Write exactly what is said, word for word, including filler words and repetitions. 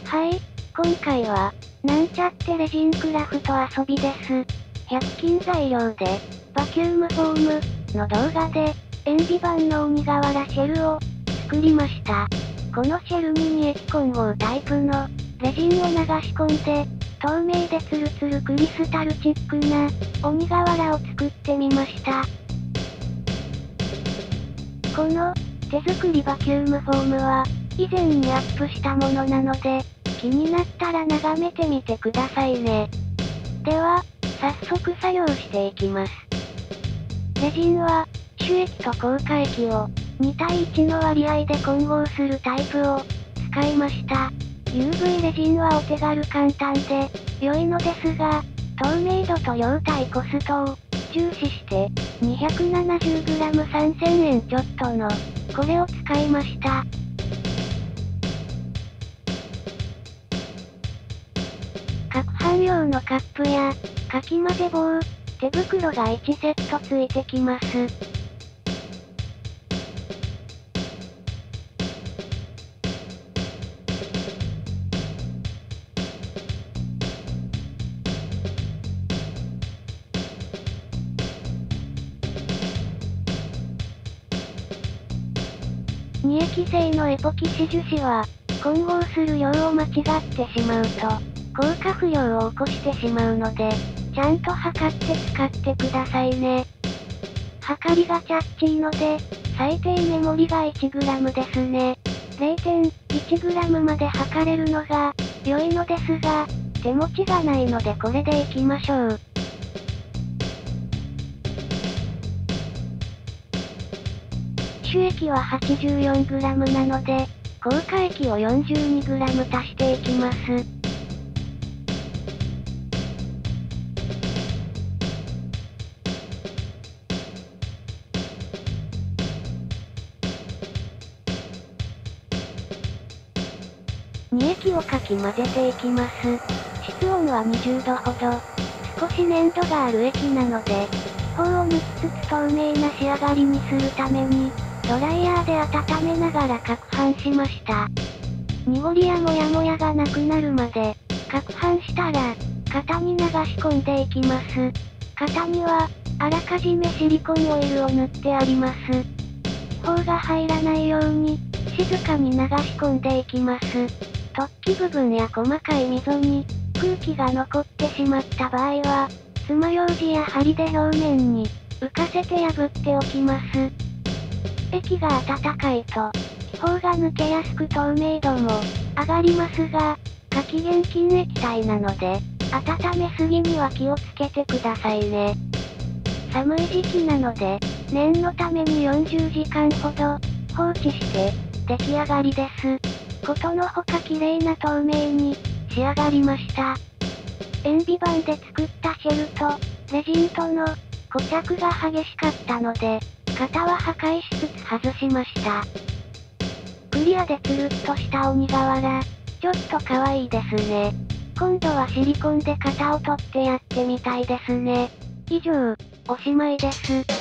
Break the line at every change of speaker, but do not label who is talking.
はい、今回は、なんちゃってレジンクラフト遊びです。ひゃく均材料で、バキュームフォームの動画で、塩ビ板の鬼瓦シェルを作りました。このシェルにに液混合タイプのレジンを流し込んで、透明でツルツルクリスタルチックな鬼瓦を作ってみました。この手作りバキュームフォームは以前にアップしたものなので、気になったら眺めてみてくださいね。では、早速作業していきます。レジンは、主液と硬化液をに対いちの割合で混合するタイプを使いました。ユーブイ レジンはお手軽簡単で良いのですが、透明度と量対コストを重視して にひゃくななじゅうグラムさんぜんえんちょっとのこれを使いました。攪拌用のカップやかき混ぜ棒、手袋がいちセットついてきます。に液性のエポキシ樹脂は、混合する量を間違ってしまうと、硬化不良を起こしてしまうので、ちゃんと測って使ってくださいね。測りがチャッチーので、最低メモリが いちグラム ですね。れいてんいちグラム まで測れるのが良いのですが、手持ちがないのでこれでいきましょう。主液は はちじゅうよんグラム なので、硬化液を よんじゅうにグラム 足していきます。に液をかき混ぜていきます。室温はにじゅうどほど。少し粘度がある液なので、方を抜きつつ透明な仕上がりにするために、ドライヤーで温めながら攪拌しました。濁りやモヤモヤがなくなるまで、攪拌したら、型に流し込んでいきます。型には、あらかじめシリコンオイルを塗ってあります。気泡が入らないように、静かに流し込んでいきます。突起部分や細かい溝に、空気が残ってしまった場合は、爪楊枝や針で表面に、浮かせて破っておきます。液が温かいと、気泡が抜けやすく透明度も上がりますが、火気厳禁液体なので、温めすぎには気をつけてくださいね。寒い時期なので、念のためによんじゅうじかんほど放置して出来上がりです。ことのほか綺麗な透明に仕上がりました。塩ビ板で作ったシェルとレジンとの固着が激しかったので、型は破壊しつつ外しました。クリアでつるっとした鬼瓦、ちょっと可愛いですね。今度はシリコンで型を取ってやってみたいですね。以上、おしまいです。